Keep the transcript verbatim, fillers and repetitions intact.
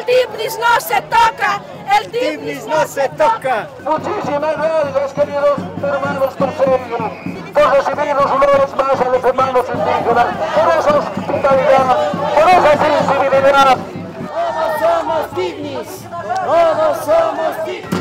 Tipnis no se toca, el Tipnis no se toca. Muchísimas gracias, queridos hermanos cruceños, por recibirnos una vez más a los hermanos indígenas, por esa hospitalidad, por esa sensibilidad. Todos somos Tipnis, todos somos Tipnis.